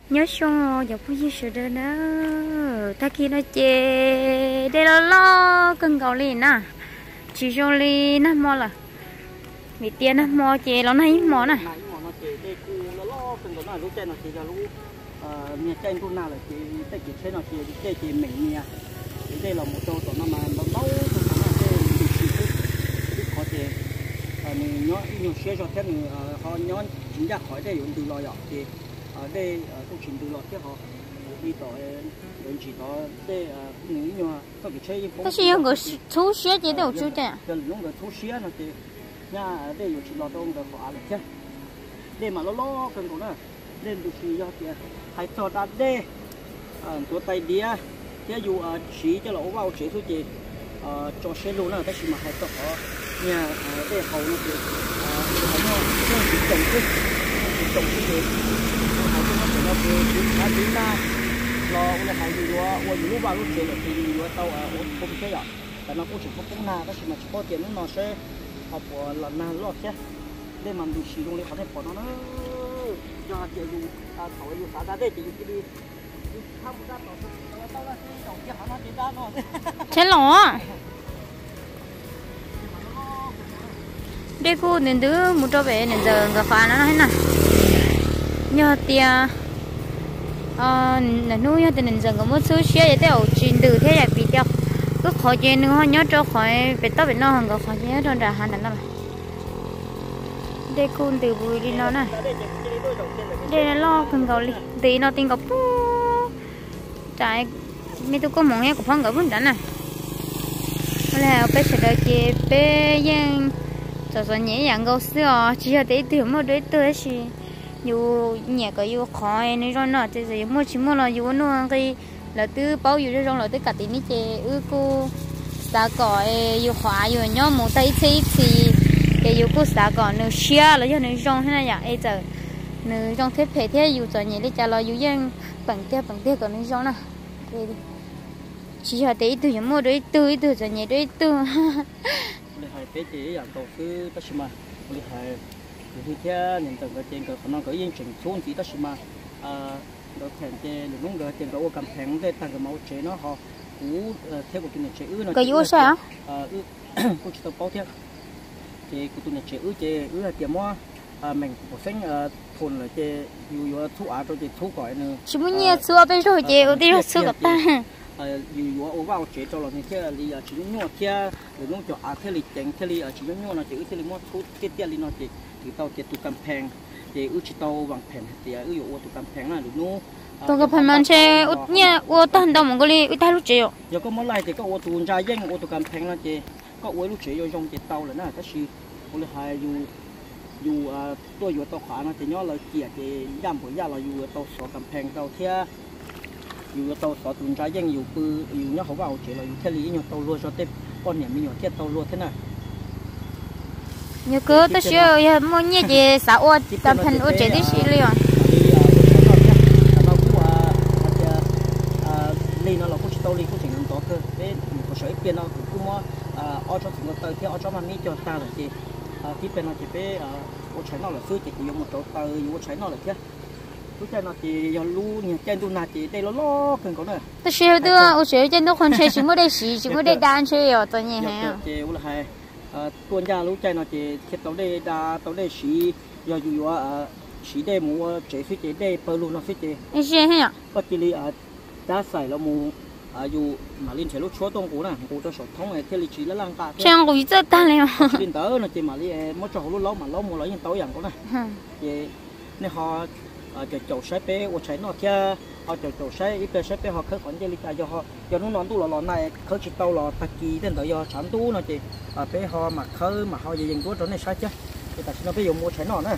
nhớ xong giờ cũng như sự đó nữa ta kia nó chê đây lo cần cầu liền nè chỉ cho li nó mò là bị tiền nó mò chê nó này mò nè nhà trên cũng nào là chị tới chị thế nào chị mình nha đây là một chỗ nó mà nó nấu nó là cái khó chị mình nhớ nhiều xe cho thế mình họ nhớ chính ra khỏi đây dùng từ lò dọc thì ở đây công trình từ lò thế họ điต่อđến chỉ có đây những nhiều có cái chơi 但是有个初学阶段就这样 cái lúc cái初学nó thì nhà ở đây有chỉ lò đông cái khóa được chứ đây mà lo cần của nó lên được gì do thì hay cho ta đâyตัวไตเดียที่อยู่ชี้จะหล่อว่าชี้ทุกทีจอเชลูน่ะแต่ชิมาให้ตัวเขาเนี่ยได้เขาเนี่ยคือเขาเนี่ยเรื่องจิตจงขึ้นเขาจะมาเป็นเราคือชาติหน้ารอว่าเขาอยู่ว่าอยู่รู้ว่ารู้เฉยเลยคืออยู่ว่าเตาผมใช่หรอแต่เราพูดถึงพวกนาก็ชิมาเฉพาะเตียนนั่นนอเช่เขาปวดหลังนานรอดแค่ได้มันดูชี้ตรงนี้เขาได้ปวดเนาะยอดจะอยู่เขาอยู่สาได้จะอยู่ที่นี่ thế lỏ đây cô nên đứa một trâu bé nên giờ gặp phá nó nè nhờ tia nên nuôi nhờ nên giờ có một số xe để theo trình từ thế là bị đeo cứ khỏi chơi nữa nhớ cho khỏi bị tao bị no hơn gặp khỏi nhớ trong trà hành là đây cô từ vui đi nó nè đây là lo cần cầu đi tí nó tin cầu trái mấy tôi có món nghe của phong cả vốn đã nè là bé sẽ đợi chị bé giang cho nhẹ nhàng câu xưa chỉ là để từ một đứa tôi chỉ dù nhẹ cái dù khó nên rồi nó thì giờ mua chỉ mua là dù nó cái là từ bao dù trong là từ cả tiền chị cô xã cỏ dù khóa dù nhớ một tay thì cái dù cô xã cỏ nó xia là cho nó trong thế này vậy giờ nó trong thế phải thế dù cho nhẹ để trả lời dù giang bằng tia còn nó trong nè chỉ là để từ những mua đấy từ cho nhẹ đấy từ hai bé chỉ dạng đầu tư tất nhiên mà hai thì theo những tầng cái trên cái phần nó có yên chỉnh xuống chỉ tất nhiên mà nó thành trên lúc cái trên cái ô cầm thẳng để tăng cái máu chế nó họ cú theo của tụi này chế nó cái yếu sao cũng chỉ tao bao theo chế của tụi này chế chế là tiền mua mình bổ sung thôn là chế dù thu á rồi chế thu gọi nữa chỉ muốn nhớ xưa bây giờ chế ở đây là xưa cả ta dù ở vào chế cho là như thế là chỉ nhua kia rồi nó cho thế là chèn thế là chỉ nhua nó chỉ thế là mua thu cái tiền nó chỉ tao chỉ tụ cầm phèn chỉ chỉ tao bằng phèn thì ví dụ tụ cầm phèn là được nó tụ cầm phèn mình sẽ nhá tan đâu một cái li ta lúc chế giờ có món này thì có tụ ra giang tụ cầm phèn là chỉ có lúc chế vô trong chỉ tao là nó cái gì có hai dù tôi dù tao khá nó thì nhớ là kia thì giảm của gia là dù tao sọ cầm phèn tao theo dù tao sọ tụi trái dân dù nhớ không vào chỉ là dù theo lý nhưng tao luôn cho tiếp con nhà mình nhỏ thiết tao luôn thế này nhớ cứ tao xưa mua nhẹ gì xã ô cầm phèn ô chế đi xí liền li nó là cũng tao li cũng chỉ làm tốt cơ để có sợi tiền nó cũng mua ở cho chúng tao theo ở cho mà mi cho ta là gìที่เป็นอะไรเป็นว่าใช้นอกหรือซื้อจิตยมตัวเตยว่าใช้นอกหรือเช่รู้ใจนอจียอรู้เนี่ยเจนดูนาจีได้ล้อกันก่อนเลยแต่เชื่อด้วยว่าเชื่อเจนทุกคนเชื่อชิไม่ได้สีชิไม่ได้ดานเชื่อตัวนี้ฮะเจ้าว่าไงตัวยารู้ใจนอจีเทียบตัวได้ดาตัวได้สียออยู่ว่าสีได้หมูเจ๋อซื้อเจ๋อได้เปิดรูนอซื้อเจ๋อไม่ใช่ฮะก็จีรีด้าใส่แล้วหมูอยู่มาลินเฉลุชัวตรงกูนะกูจะสดท้องไอ้เทลิชีแล้วล่างตาช่างกูจะตายเลยลินเตอร์นะจีมาลิมั่วจ่อรู้ล้อมาล้อมัวล้อยังโตอย่างกูนะเย่เนี่ยเขาจะโจใช้เป้ว่าใช้นอกแค่เขาจะโจใช้อีเป้ใช้เป้เขาเคยขอนเจลิกายเขานุ่นนอนตู้หล่อๆในเขาจิตเตาหล่อตะกี้เต้นต่อยอฉันตู้นะจีเป้เขามาเขามาเขาจะยังตัวตอนนี้ใช่จ้ะแต่ฉันเอาไปอยู่มัวใช้นอกนะ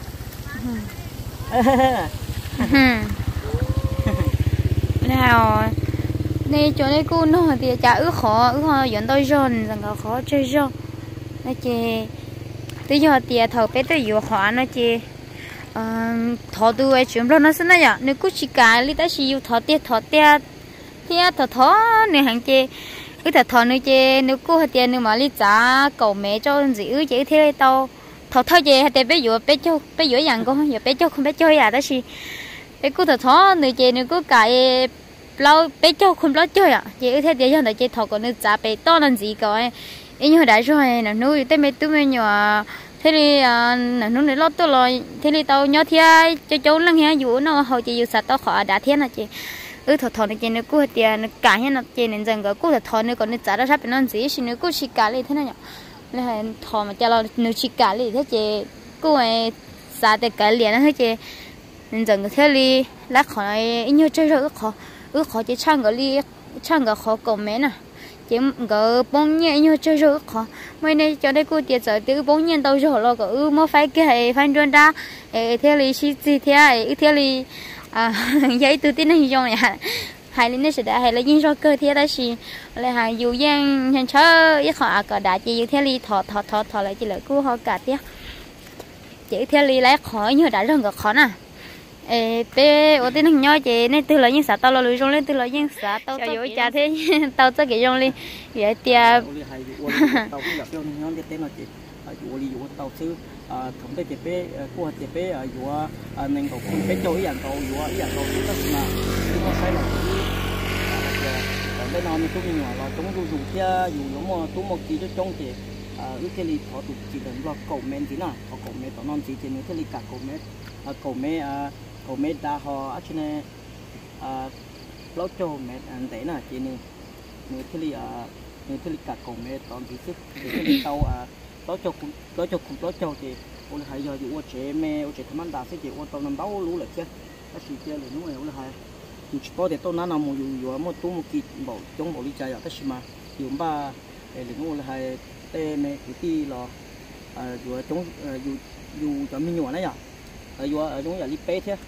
แล้วnày chỗ này cô nó thì chả ước khó dẫn tôi ròn rằng có khó chơi ròn nó chê tới giờ thì thầu bé tới vừa khó nó chê thọ tôi ấy chuyện nó xin này nếu cứ chỉ cả lý ta chỉ thọ tiệt thọ nếu hàng chê cứ thọ nếu chê nếu cô tiền nếu mà lý trả cầu mẹ cho gì ư chỉ thế tao thọ thôi chê hay bé vừa bé cho bé vừa dặn con giờ bé cho không bé chơi à đó chỉ cái cô thật thó người chị nữa cô cái lâu bé châu không lâu chơi à chị thế thì giờ này chị thọ còn nữa giá bé to làm gì coi em như đã rồi là nuôi tới mấy tụi mình nhỏ thế thì là nuôi lót tôi rồi thế thì tao nhỏ thia cho cháu lăng hè dụ nó hồi chị dụ sạch tao khỏi đã thiên là chị thật thọ này chị nữa cô tiền cả hết là chị nên rằng cái cô thật thọ nữa còn nữa giá ra sắp nó gì xin nữa cô chỉ cả lên thế này nhở là thọ mà cho nó nữa chỉ cả lên thế chị cô ấy giá để cái liền thế chị nên rằng cái thế thì lá khỏi như chơi rồi khó chỉ唱个khó cầu mẹ nè chỉ cái bông nhẹ như chơi rồi khó mấy này cho đây cô tiệt giờ từ bông nhẹ đâu rồi lo cái mua phải cái phải đơn ra thế thì gì thế thì giấy từ tin này trong này hay là sẽ đã hay là những cơ thế đó gì là hay dù giang hàng chớ ít họ cả đã chỉ thế thì thọ lại chỉ là cô họ cả tiếc chỉ thế thì lấy khó như đã rất là khó nè bé ở đây nó nhỏ chị nên từ lấy những xã tao lôi trong lên từ lấy những xã tao cho dối cha thế tao cho cái trong lên vậy thì tao cũng gặp trong nhóm cái tên là chị dụ tao xứ thống tới chị bé của chị bé dụ mình cầu bé cho ý dạng cầu dụ xứ đó mà chúng nó sai là bên nào mình cũng như là chúng dù kia dù nó mà tú một kỳ cho trong thì ước cái gì họ tụt chỉ cần lo cầu men tí nào họ cầu men tao non chỉ nữa cái gì cả cầu men đa họ ở trên lâu trâu mẹ anh thấy nè chị này người thế li cả cầu mẹ toàn chỉ sức cái li tàu lâu trâu thì ôn hay giờ dụ trẻ mẹ trẻ thằng anh đã sẽ chị ôn tàu nằm bao lú lại chứ cái gì chơi liền lúc này ôn hay chỉ có để tao nãy nào một dụ một tú một kỳ bảo chống bảo đi chơi ở cái gì mà dụ ba để liền ôn hay tê mẹ cái ti là dụ chống dụ cho mình nhỏ này à dụ ở trong nhà li pé thế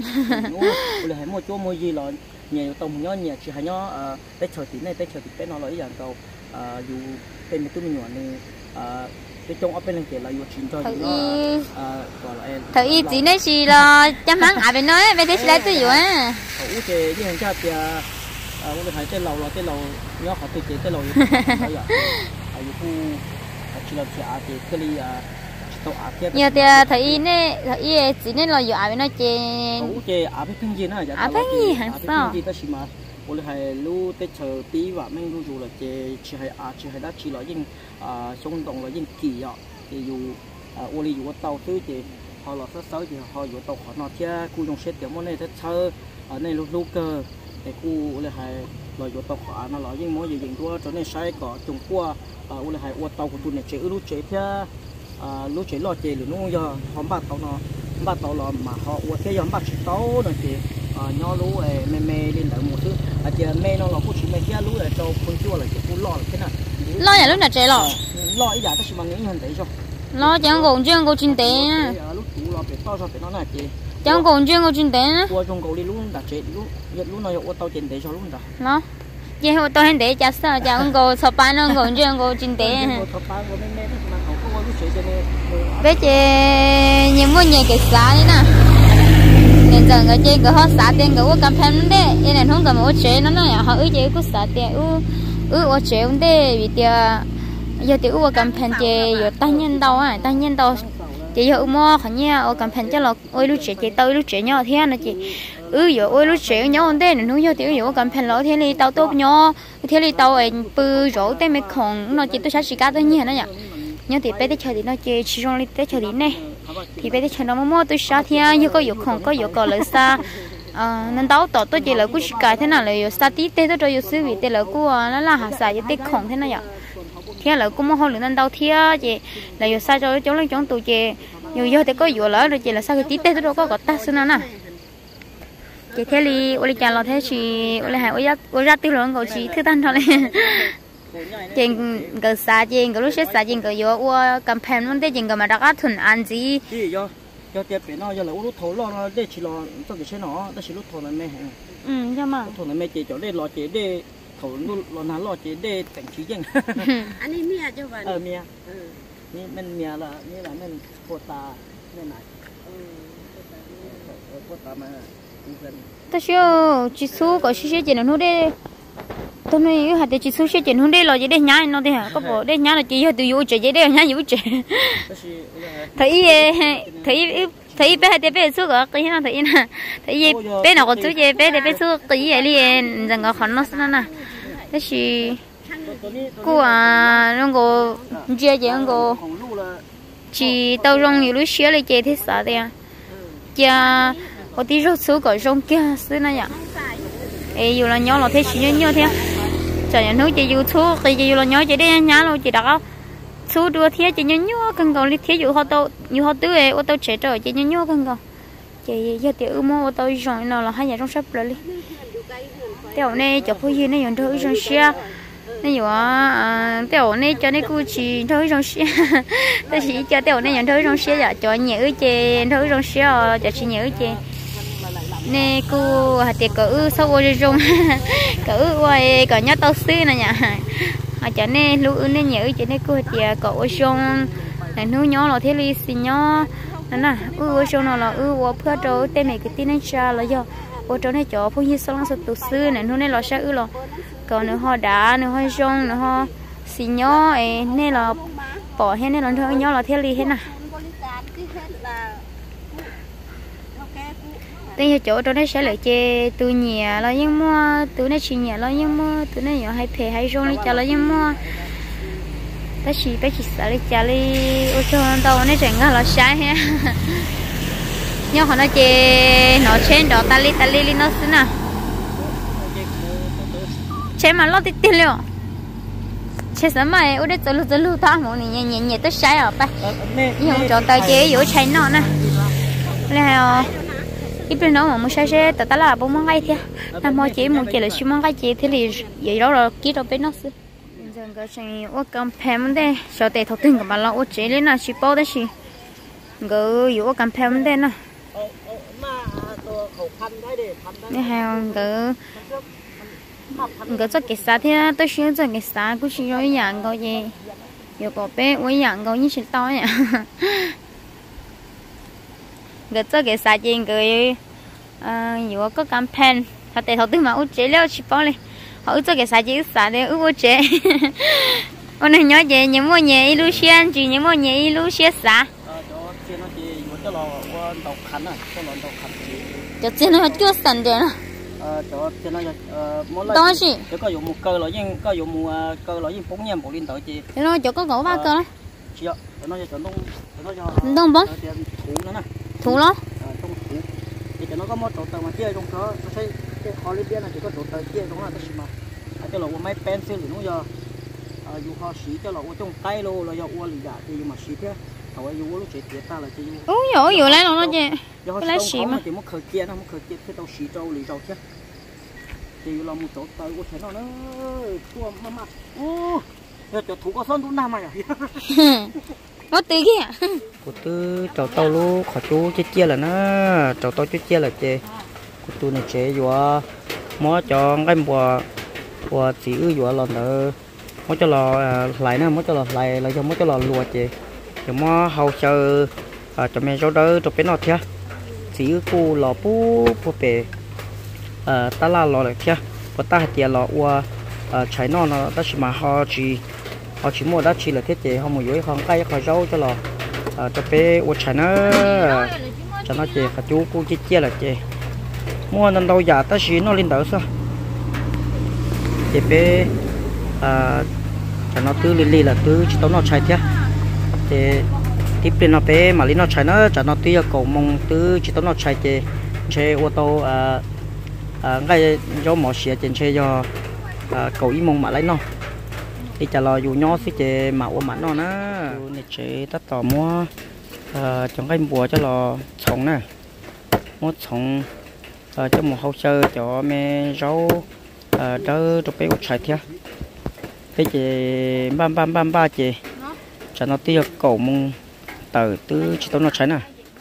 ôn hay một chỗ mua gì là nhiều tông nhỏ nhiều chỉ hay nhỏ bé chờ tí này bé nó lấy dạng cầu dù bên tụi mình nhỏ này cái trong ấp bên này là dù chín cho nó gọi là em thử tí này chỉ là chăm hắn à bên nói bên đấy lấy tôi dụ á ủa chị đi hàng cha thì ủa thấy cái lầu nhỏ họ tự chế cái lầu như thế nào dù khu chỉ là chị thì cái ly nhiều thì thấy chỉ nên là dụ à bên nói chị ủa chị bên kinh gì nữa bên gì hả sao ủa hay lu tết chờ tí và mình lu dù là chỉ hay đã chỉ là những xung động là những kỳ ạ thì dù ủa li dù tàu thứ thì họ là rất xấu thì họ dù tàu họ nó chia khu trong xe tiểu món này rất sơ ở đây lu cơ để khu là hay là dù tàu họ nó là những món gì những của cho nên sai có trùng qua ủa hay ủa tàu của tụi này chế lu chế theo lu chế lo chế luôn nó giờ họ bắt tàu là mà họ ủa thế giờ bắt tàu rồi thì nhỏ lú mê lên đợi một thứ chị mê nó là phút chỉ mê kia lú là cho con chua là chị lo là thế nào lo nhà lúc nào chơi lo ý giả tất nhiên bằng những hình đấy rồi lo chẳng còn chuyện cô chuyên tế lúc chú lo phải to cho phải nó là chị chẳng còn chuyện cô chuyên tế qua trong cầu đi lú đặt chị lú nó qua tàu chuyên tế cho lú đã nó vậy hồi tôi hẹn để chả sao chẳng cô sập pan nó còn chuyện cô chuyên tế bé chị nhiều mua nhiều cái giá đấy nè nên giờ cái chơi cái họ xả tiền cái cam phèn đấy, cái này không cần một chế nó nói họ ứ chế cứ xả tiền ứ chế không đấy vì tiền giờ tiền cam phèn chế giờ tăng nhân đâu chị giờ mua khỏi nha cam phèn cho là ôi lúc chế tao lúc chế nhỏ thế này chị giờ ôi lúc chế nhỏ không đấy nó giờ tiền giờ cam phèn lỡ thế này tao tốt nhỏ thế này tao ấy bự rổ tên mấy con nó chỉ tôi sẽ chỉ cá tôi nhỉ nó nhỉ nhưng thì bé tới chơi thì nó chơi chỉ trong tới chơi đi này thì bây giờ chơi nó mua tôi sao thì như có dục không có dục còn lợi xa nên tao tỏ tôi chỉ là cứ cái thế nào là xa tí tê tôi cho dục xíu vì tê là cứ nó là hạt xài với tê khổng thế nào vậy thế là cứ mua hoa lượng nên tao thì chị là dục xa cho chống lên chống tụi chị nhiều giờ thì có dục lỡ rồi chị là sao cái tí tê tôi đâu có ta xưa nào nè chị thế li ôi chàng lo thế chị ôi hay ôi ra tiêu lượng của chị thứ tan thôi trên cái xa trên cái lúc xếp xa trên cái vô cầm phèn luôn đấy trên cái mà đặt ăn thuần ăn gì do tiền biển nó giờ là lúc thầu lo để chỉ lo cho cái xe nó để chỉ lúc thầu này mẹ cho mà thầu này mẹ chỉ cho để lo chỉ để thầu lo nán lo chỉ để cảnh trí dân anh ấy mía cho vậy míaนี่มันเมียละนี่แหละมันโคตาเนี่ยไหนโคตามา ta chưa chỉ số có xí chỉ nó đây tôi nói hạt chỉ số xí chỉ nó đây là chỉ để nhái nó đây hả có bộ để nhái là chỉ hơi từ vô chỉ để nhái vô chỉ thấy thấy bé để bé xuống cái cái nào thấy nè thấy gì bé nào có chú gì bé để bé xuống cái gì liền rằng có khẩn nó nè thế thì cô à nó có chia gì nó có chỉ tao rong nhiều lúc xíu lại chơi thế sao đây à cha có tí rốt số có rong kia xứ này à ê dù là nhỏ là thế chỉ nhỏ thế chả nhận nói chị dù số cái dù là nhỏ chị đi nhá luôn chị đặt số đua thế chị nhỏ cần cầu đi thế dù họ tứ ấy ô tô chạy trời chị nhỏ cần cầu chị giờ tiểu mua ô tô rồi nào là hai nhà trong sắp rồi đi tiểu này chụp cái gì này nhận thôi trong xe này dù tiểu này cho này cô chỉ thôi trong xe tôi chỉ cho tiểu này nhận thôi trong xe dạ cho nhớ chị thôi trong xe cho chị nhớ chị nè cô hạt tiệc cỡ sau rồi rong cỡ quay cỡ nhát tao xí nè nhá cho nên lúc nên nhớ cho nên cô hạt tiệc cỡ rong là nuôi nhỏ là thế li xì nhỏ nè rong nào là qua phơi trâu tên này cái tin anh cha là do qua trâu này cho phong như sao sao tụt xứ này nuôi này là sao là còn nữa họ đá nữa họ rong nữa họ xì nhỏ ấy nên là bỏ hết nên là thôi nhỏ là thế li hết nè đây chỗ đó nó sẽ lại chê từ nhà là những mua từ nó chỉ nhà là những mua từ nó nhỏ hay phê hay rong đi chả là những mua bác sĩ sợ đi chả đi ô tô đâu nó chẳng là sai ha nhưng họ nói chê nó trên đó ta li nó xí nè chế mà lót tiền liệu chế sớm mà ở đây từ lúc ta một nhẹ tới sai ở bay nhưng mà chỗ tới chế giữa cháy nọ nè là ít bên đó mà mua xe tao là bông măng gai thế, làm mọi chuyện một là xíu măng gai chị thế thì vậy đó là kỹ đâu bên nó xí. Giờ cái chuyện ở cầm phèm đây, sau đây thầu tiền của bà lo ở chế lên là chỉ bao đấy xí, cái ở cầm phèm đây nè. Này hàng cái cho cái啥thế, tôi xin cho cái啥, cũng xin rồi dạng cái gì, giờ có bé với dạng cái như thế to nhỉ. Cái cho cái啥chuyện cái dù có campaign họ để họ tự mà út chế leo chỉ bao này họ cho cái啥chuyện啥để út chế ông này nhớ về những mua nhẹ illusion chỉ những mua nhẹ illusion啥cho trên nó chưa sẵn được cho trên nó đó gì có dùng một cơ loại nhưng có dùng một cơ loại nhưng bốn nhầm bộ liên tội chị nó chỗ có gỗ ba cơ đấy chị ạ nó cho nó đông bóng thủ nữa nè thủ đó thì nó có một tổ tàu mà chia trong đó tôi thấy cái khó liên biên là chỉ có tổ tàu chia trong là tất mà cho là máy pencil thì nó giờ dù họ xí cho là trong tay luôn là do uo lì giả thì mà xí thế họ ấy uo lúc chế tiệt ta là chỉ ôi dồi lấy nó chứ cái lấy xí mà thì mất khởi kia nó mất khởi kia cái tàu xí trâu lì trâu chứ thì là một tổ tàu của nó thua mà ô giờ thủ có son thủ nam mày à nó tí kia của tư trâu tàu luôn khỏi chú chia là nó trâu tàu chia là chê của tôi này chế vừa mó cho cái bùa chỉ vừa lần nữa mó cho lò lại nữa mó cho lò lại cho mó cho lò lùa chê cho mó hậu chờ cho mẹ rau đỡ cho bé nó thế chỉ cô lò bú bể ta là lò lại thế và ta chỉ lò qua trái nó ta chỉ mà họ chỉ mua đã chỉ là thiết chế họ mua dưới không cây khỏi rau cho lò cho bé uống trái nó chè cả chú cô chia là chè mua lần đầu giờ ta chỉ nó lên đỡ sao chè bé cho nó tứ li là tứ chỉ tao nó trái thế chè tiếp lên nó bé mà lên nó trái nó cho nó tứ cầu mong tứ chỉ tao nó trái chè ô tô ngay do mỏ xịa trên xe do cầu ý mong mà lấy nó thì trả lời dù nhỏ xí chè màu mà nó này chế tất tỏ mua trong cái bùa cho lò sống nè mua sống cho một hậu sơ cho mẹ rau đỡ cho bé uống trái thế cái chè ba chè cho nó tiêu cầu mông từ từ chỉ tao nó trái nè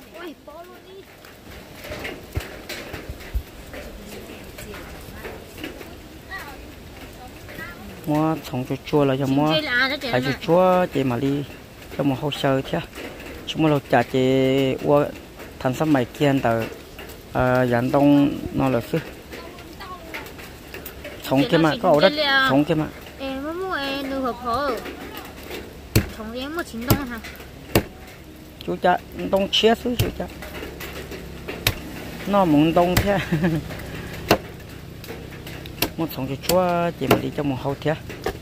mua sống chua là cho mua phải chua chè mà đi cho một hậu sơ thế chúng mình chả chè qua thành sắm mày kiên từ dàn đông nó là chứ sống kia mà có ổ đất sống kia mà em mua em được hợp phở sống em một chín đông hả chú cha đông chia xứ chú cha nó muốn đông thế một sống cho chúa chỉ mà đi trong một hậu thế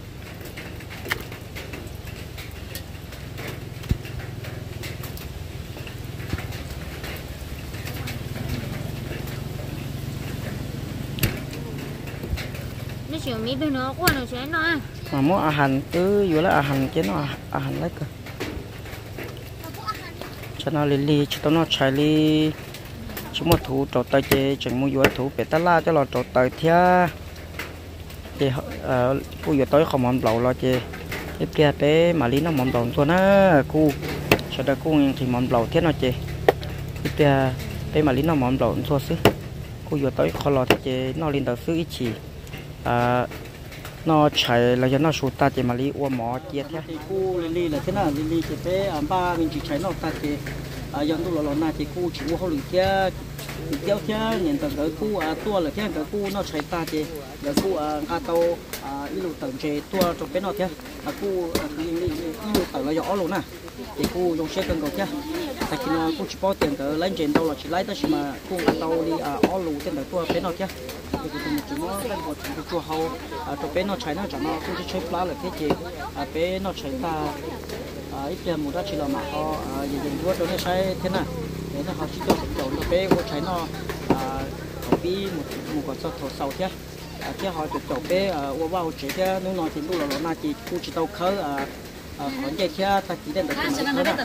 nó chịu mít bên nó quá nó sẽ nó mà muốn ăn hành cứ vừa là hành chứ nó ăn hành lấy cơ cho nó li cho nó chạy li chúng một thủ trộn tay chơi chẳng mua vừa thủ bể ta la cho nó trộn tay thia chơi cô vừa tới không mòn lẩu lo chơi tiếp theo bé mà lý nó mòn lẩu thôi na cô sau đó cô thì mòn lẩu thế nó chơi tiếp theo bé mà lý nó mòn lẩu thôi xứ cô vừa tới khó lo chơi nó lên đầu xứ ít chỉ nó chạy là cho nó sụt ta chỉ mà li uo mỏ kia thế cô li là thế nào li chỉ bé ba mình chỉ chạy nó ta chỉ dân tu lò na chỉ cô chỉ uo hậu lưng kia kéo kia nhìn tầng cái cô tua là cái cô nó chạy ta chỉ là cô ngã tàu ít lụt tầng chế tua trong cái nó thế cô ít lụt tầng là rõ luôn nè thì cô dùng xe cần cầu kia tại khi nó cô chỉ bỏ tiền cái lấy tiền đâu là chỉ lấy tới mà cô ngã tàu đi ó lụt trên tua cái nó kia thì tụi mình chỉ muốn lên một cái chùa hậu trong cái nó chạy nó chẳng nó cũng chỉ chơi lá là cái gì cái nó chạy ta ít tiền một đó chỉ là mà họ dùng đua cho nó sai thế nào để nó họ chỉ cho chậu nó bé của trái nó họ bí một con sâu thổ sâu thế chứ họ chụp chậu bé vào chế cái nó nói thì lúc là nó chỉ cu chỉ tàu khơi còn vậy chứ ta chỉ đem được cái này thôi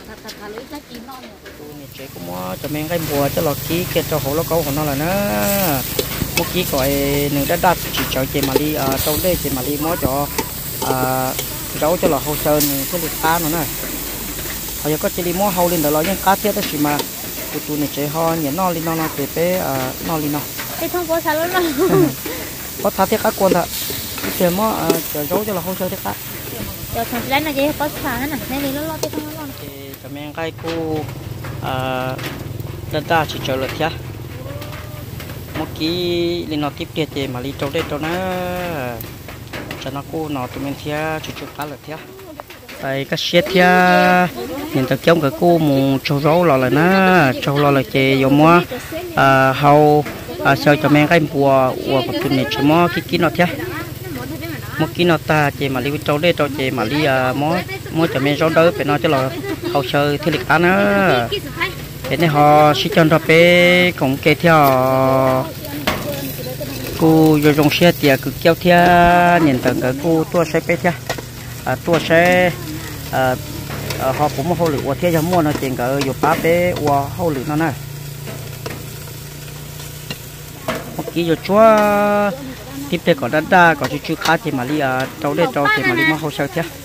chế cũng cho mình cái bùa cho lọt ký cái cho hổ nó câu của nó là nó một ký gọi nửa đất đắt chỉ cho chế mà đi trong đây chế mà đi mói cho rau cho lọt hậu sơn cái lịch cá nó nè họ có chế đi mói hậu lên đó là những cá tiết đó chỉ mà tụi này chơi ho nhỉ nó lên nó chơi bé nó lên nó cái thông có sao lắm có thà thiết các con thật chơi mó chơi rau cho là không chơi thiết các giờ thằng lấy này chơi có sao nữa nè nên nó lo cái thông lo cho mình cái cô đơn ta chỉ chơi lượt nhá một ký lên nó tiếp tiền chơi mà đi trâu đây trâu nó cho nó cô nó tụi mình thia chỉ chơi cá lượt nhá tại các xe thia nhìn ta kéo cái cô một trâu rau là nó trâu lo là chơi giống mua hầu sao cho mình cái bùa của tụi này chỉ mua cái nó thế một cái nó ta chơi mà đi trâu đây trâu chơi mà đi mua cho mình rau đỡ phải nó cho là hầu sơ thì lịch ăn á thế nên họ sẽ cho nó bé cũng kê theo cô vô trong xe tiệt cứ kéo theo nhìn tầng cái cô tua xe bé theo tua xe họ cũng một hậu lựu qua thế cho mua nó tiền cả dù bá bé qua hậu lựu nó này một ký dù chúa tiếp theo còn đắt đa còn chú khá thì mà đi trâu đây trâu thì mà đi mua hậu sơ thế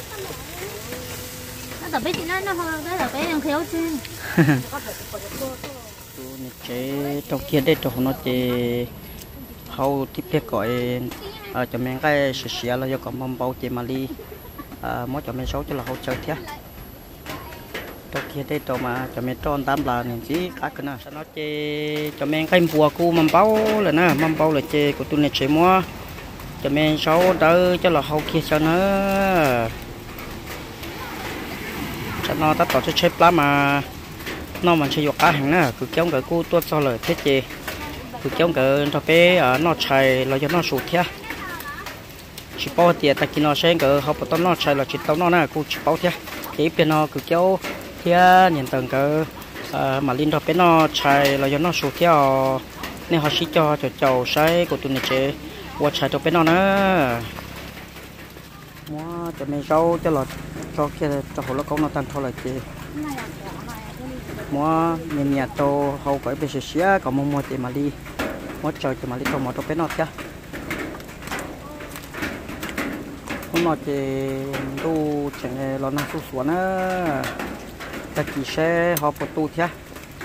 nó biết nó là bé đang khéo chứ chế trâu kia đây trâu nó chế hậu tiếp theo gọi cho mình cái sữa là do còn mâm bao chế mà đi mỗi cho mình số cho là hỗ trợ thế trong kia đây cho mà cho mình tròn tam là những gì các cái nào nó chơi cho mình cái bùa cu mâm bao là nè mâm bao là chơi của tôi này chơi mua cho mình số đỡ cho là hậu kia cho nó ta tổ chức chơi lá mà nó mình chơi cá hàng nè cứ kéo cái cu tuốt sau lời thế chơi cứ kéo cái cho bé nó chạy là cho nó sụt thế chỉ bao tiền ta kia nó xem cái học bắt nó chạy là chỉ tao nó nè cô chỉ bao thế chỉ bên nó cứ kéo thế nhìn tầng cái mà liên hợp bên nó chạy là cho nó sụt theo nên họ chỉ cho chầu sai của tụi này chế qua chạy cho bên nó nữa mua cho mình rau cho là cho kia cho họ nó có nó tăng thôi là chị mua nhìn nhà tô hậu phải bị xía còn mua tiền mà đi mua trời thì mà đi còn mua cho bên nó chứ nó chỉ tu chẳng là năng suất xuống á, ta chỉ sẽ họ bắt tu thế,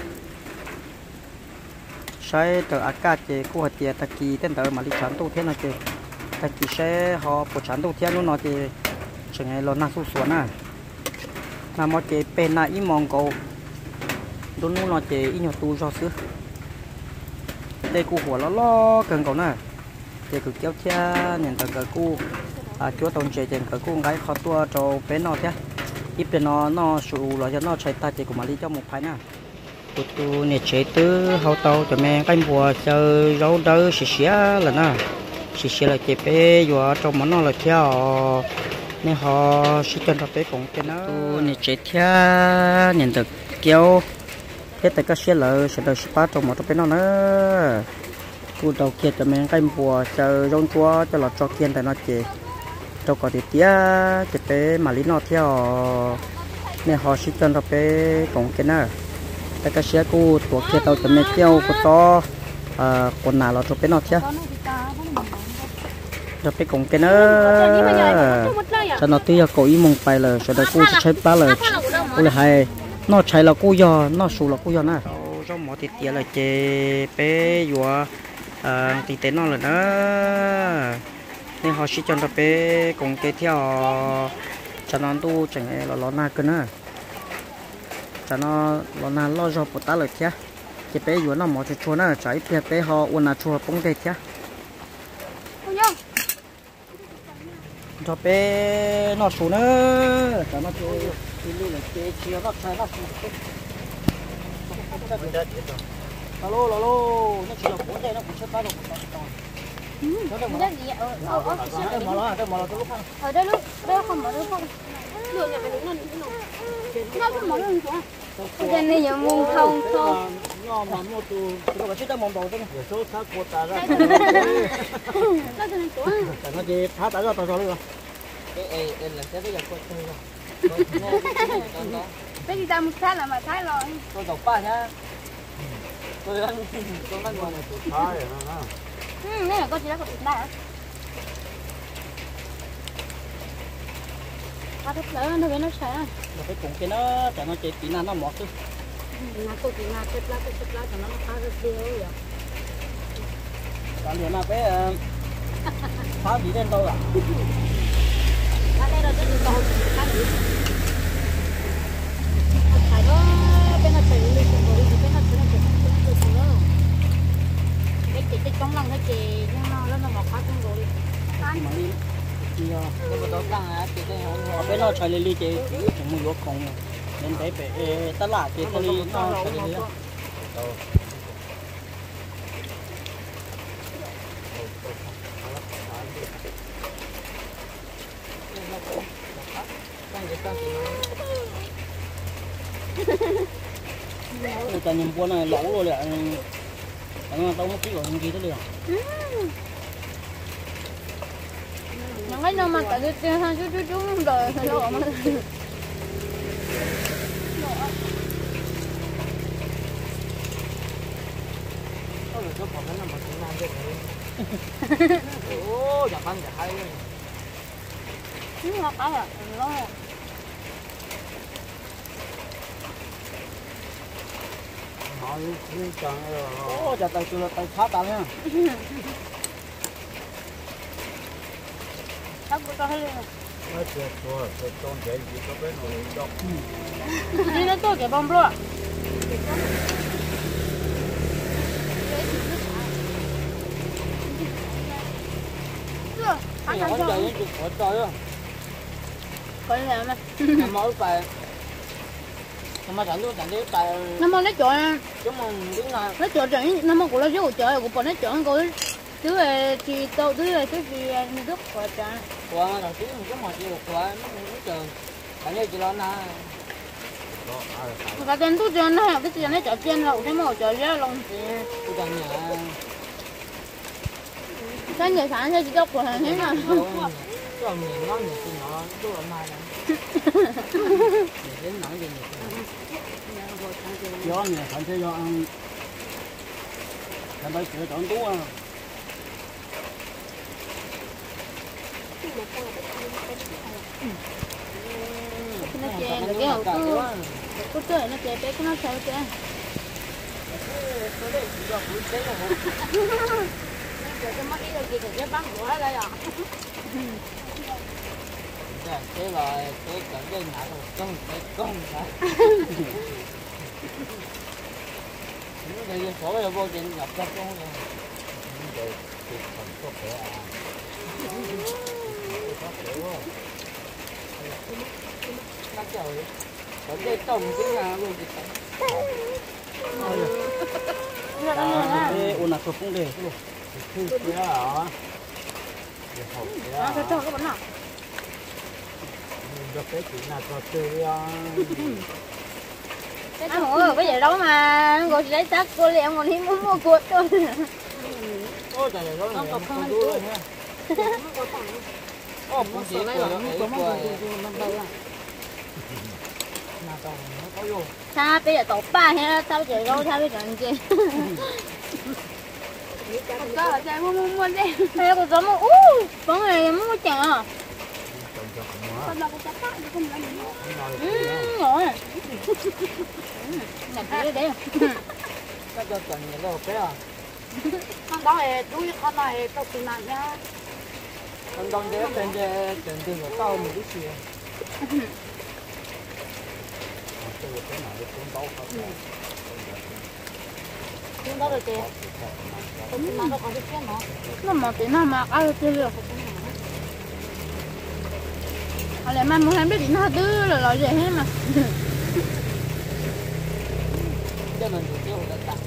sẽ từ ác chỉ của họ chỉ ta chỉ tên từ mà đi chán tu thế nào chỉ, ta chỉ sẽ họ bắt chán tu thế nó chỉ chẳng là năng suất xuống á, mà một chỉ bên này im mong cầu, đôi lúc nó chỉ ít nhiều tu do xứ, đây cụหัวlo cần cầu nè, chỉ cứ kéo theo nhận từ cái cụ chúa tôn chế trên cái cung gái khó tua cho bé nó thế ít bé nó sụ là cho nó chạy ta chỉ của mà đi cho một phái nè tụt nè chế tứ hậu tàu cho mẹ cái mùa chơi rau đỡ xì là nè xì là chế bé vừa trong món nó là theo nên họ sẽ cho nó bé cũng cái nó nè chế theo nhận được kéo cái tay cái xe là sẽ được spá trong một cái nó nữa cô đầu kia cho mẹ cái mùa chơi rau chua cho là cho kiên tại nó chế cho có thì tía chế bé mà lý nó theo nên họ sẽ cho nó bé cũng cái nữaแต่ก็เชื่อกูตัวเคียเราจะไม่เที่ยวก็ต่อคนหนาเราจะเป็นนอเที่ยวจะไปกงกันเนอะจะนอที่จะโกยมงไปเลยจะได้กูจะใช้ปลาเลยกูเลยให้นอใช้เรากูยอนอสูเรากูยอนะเราหมอติดเตียเลยเจเป้ยัวติดเต้นนอเลยนะนี่เขาชิจนเราไปกงเที่ยวจะนอนตู้จังไงเราล้อหน้ากันนะcho nó nà lo cho bột táเลยchứ chỉ bé vừa nó mỏ cho chua nó trái phía bé họ uốn là chua bông tê chứ cho bé nó xuống nữa cho nó chơi đi là chơi chia nó sai nó alo nó chỉ là bốn đây nó cũng chết ba rồi ở đây lúc đây không mở được không đường nhà phải đứng lên nó không mở được không cái này nhà mông không không nó mà mua từ nó chỉ đang mong đầu thôi số sáu của ta ra nó chỉ thả ta ra tao rồi Ê, là sẽ bây giờ con chơi rồi. bây giờ ta một tháng là mà thái rồi Tôi đọc ba nhá. Tôi ăn ngon này. thái rồi này là con chỉ là con thịt hả ta thích lớn nó nó sẽ nó phải cùng cái nó tại nó chỉ tí nào nó mọt chứ nó tôi chỉ là thích lá cho nó khá rất tiêu rồi còn điều nào cái phá gì lên đâu à đây là cái gì đâu khá gì phải đó bên nó chạy đi cùng rồi bên nó cái trong lòng cái chị nó mọt khá trong rồi mà đi Nhưng mà tôi đang chị đây ở bên nó chạy lên chị cũng mua lúa không nên đấy phải tất là chị tôi đi nó chạy lên người ta nhìn buôn này lỗ rồi lại anh tao mất kỹ rồi không kỹ tới liền những cái nào mà tại cái tiền sang chú rồi thì đâu mà Ồ, chả ăn chả hay. nó có à nó Hỏi không chẳng rồi. ô chả tay chưa tay phá tao nha sắp có hết luôn Nói chuyện rồi, tôi trông cái gì có bên này đâu. đi nó tôi cái bông rồi Anh hỏi trời nó chụp hỏi trời á. coi là mà Nó mới về. Mà chẳng thấy tại nó mà nó chọn chúng mình đứng này. nó chọn nó mà của nó chứ trời của bọn nó chọn coi thứ là chỉ tao thứ là cái gì nước của trời Của thằng tí mình có một triệu của nó trời. Phải như chị lo na. mà cái tên tôi chọn nó cái gì nó chọn trên lầu cái màu trời ra lòng gì Tôi chẳng nhà. cái người sản sẽ chỉ gốc của thằng thế nào Cho mình nói nhiều nó tôi ở mai này. Mình đến nói gì nhiều. do nhà thành thế do ăn thành phải sửa chọn tú à nó chè được cái hậu tư có trời nó chè bé cái nó sao chè cái mắt đi rồi kìa cái băng của đây à Thế là cái cảm giác nãy rồi con phải. Đây cái sổ là vô trình nhập ra con rồi. Đây thì phần có thể có thể quá. Nó trời. Ở đây trồng cái nhà luôn thì Đây ôn là không để. Thứ kia à? Cái cho các bạn nào. Được cái chuyện là trò chơi Anh không có cái gì đâu mà gọi lấy xác cô liền còn hiếm muốn mua cuột thôi. ôi trời ơi nó còn không đuôi luôn ha ô cũng chỉ của nó Cha bây giờ tổ ba hay sao chị đâu cha bây giờ anh chị. Sao là cha mua đi. Hay có giống mà bóng này mua chả. Con đâu có chắc không làm gì. Rồi. Nhặt đi. cái cho cần nhiều đâu bé à Con đó là đuôi con này tao tìm mạng nha. con đông đấy trên trên đường của tao mình biết gì Chúng đó là chị. Chúng nó có cái chuyện nó. Nó mà tí nào mà ai chơi được. Ở lại mà muốn em biết nó đưa là nói gì hết mà. cho nên tiêu đã đặt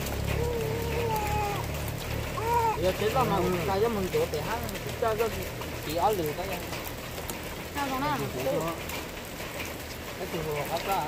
giờ chỉ là mà cái cho mình chỗ để hắn cho chỉ ở lửa cái Sao con nào? cái tiền hồ hấp ra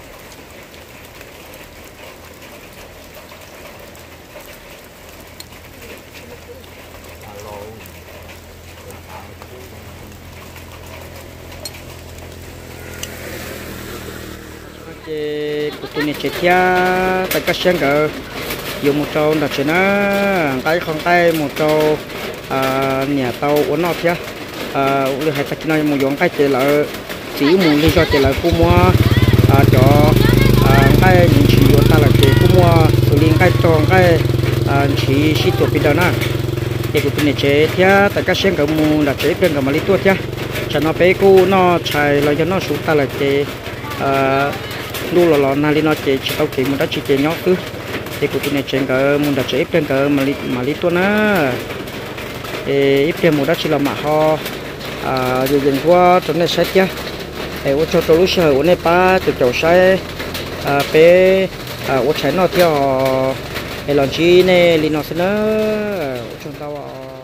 chế của tôi này chế thia tại các sen cờ dùng một trâu đặt trên nó cái không tay một trâu nhà tàu uốn nọ thia uống hai tách này một giống cái chế là chỉ một lý do chế là cô mua cho cái những chỉ uốn ta là chế cô mua xử lý cái tròn cái chỉ xịt tuổi bây giờ nè chế của tôi này chế thia tại các sen cờ mua đặt chế bên cả mà lý tua thia cho nó bé cô nó chạy là cho nó xuống ta là chế đu lò na li nó chế tao chỉ muốn đã chỉ chế nhóc cứ thì của tôi này trên cái muốn đã chế trên cái mà lý tuần á thì ít tiền muốn đã chỉ là mà ho dừng qua trong này xét nhá để ô cho tôi lúc sau ô này ba từ chỗ sai bé ô trái nó theo hay làm chi này li nó sẽ nó trong tao